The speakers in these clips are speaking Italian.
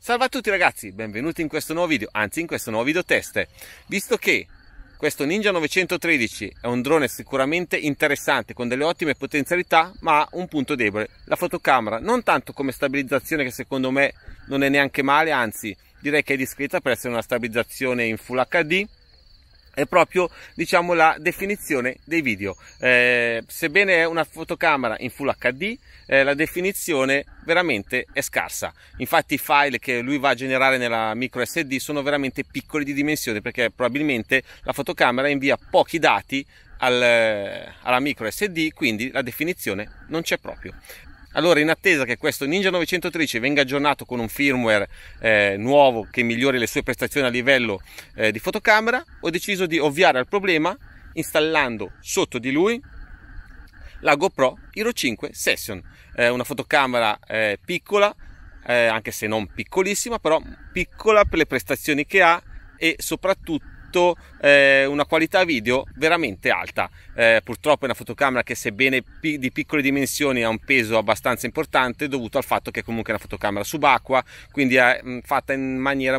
Salve a tutti ragazzi, benvenuti in questo nuovo video, anzi in questo nuovo video test. Visto che questo Ninja 913 è un drone sicuramente interessante, con delle ottime potenzialità, ma ha un punto debole, la fotocamera. Non tanto come stabilizzazione, che secondo me non è neanche male, anzi direi che è discreta per essere una stabilizzazione in Full HD. È proprio, diciamo, la definizione dei video. Sebbene è una fotocamera in Full HD, la definizione veramente è scarsa. Infatti i file che lui va a generare nella micro SD sono veramente piccoli di dimensione, perché probabilmente la fotocamera invia pochi dati alla micro SD, quindi la definizione non c'è proprio. Allora, in attesa che questo Ninja 913 venga aggiornato con un firmware nuovo che migliori le sue prestazioni a livello di fotocamera, ho deciso di ovviare al problema installando sotto di lui la GoPro Hero 5 Session, una fotocamera piccola, anche se non piccolissima, però piccola per le prestazioni che ha e soprattutto una qualità video veramente alta. Purtroppo è una fotocamera che, sebbene di piccole dimensioni, ha un peso abbastanza importante, dovuto al fatto che comunque è una fotocamera subacquea, quindi è fatta in maniera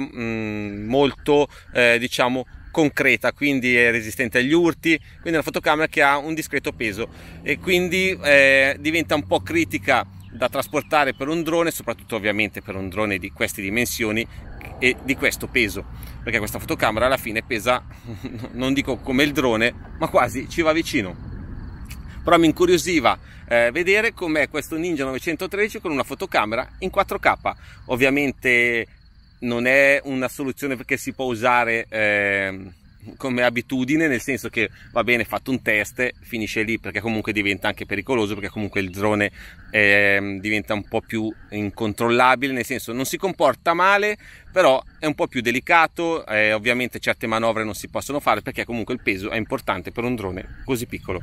molto diciamo concreta, quindi è resistente agli urti, quindi è una fotocamera che ha un discreto peso e quindi diventa un po' critica da trasportare per un drone, soprattutto ovviamente per un drone di queste dimensioni e di questo peso, perché questa fotocamera alla fine pesa, non dico come il drone, ma quasi ci va vicino. Però mi incuriosiva vedere com'è questo Ninja 913 con una fotocamera in 4K. Ovviamente non è una soluzione perché si può usare come abitudine, nel senso che va bene, fatto un test, finisce lì, perché comunque diventa anche pericoloso, perché comunque il drone diventa un po' più incontrollabile, nel senso non si comporta male, però è un po' più delicato, ovviamente certe manovre non si possono fare perché comunque il peso è importante per un drone così piccolo.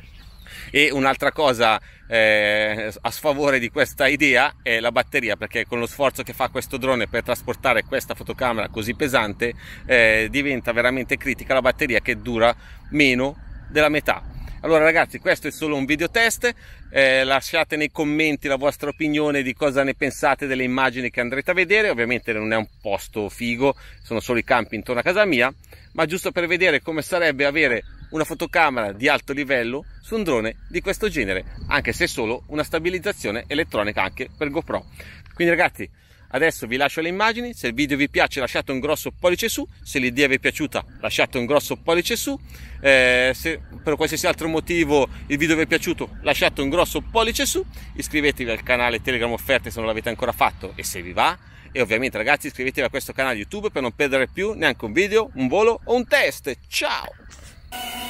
E un'altra cosa a sfavore di questa idea è la batteria, perché con lo sforzo che fa questo drone per trasportare questa fotocamera così pesante diventa veramente critica la batteria, che dura meno della metà. Allora ragazzi, questo è solo un video test, lasciate nei commenti la vostra opinione di cosa ne pensate delle immagini che andrete a vedere. Ovviamente non è un posto figo, sono solo i campi intorno a casa mia, ma giusto per vedere come sarebbe avere una fotocamera di alto livello su un drone di questo genere, anche se solo una stabilizzazione elettronica anche per GoPro. Quindi ragazzi, adesso vi lascio le immagini. Se il video vi piace lasciate un grosso pollice su, se l'idea vi è piaciuta lasciate un grosso pollice su, se per qualsiasi altro motivo il video vi è piaciuto lasciate un grosso pollice su, iscrivetevi al canale Telegram Offerte se non l'avete ancora fatto e se vi va, e ovviamente ragazzi iscrivetevi a questo canale YouTube per non perdere più neanche un video, un volo o un test. Ciao!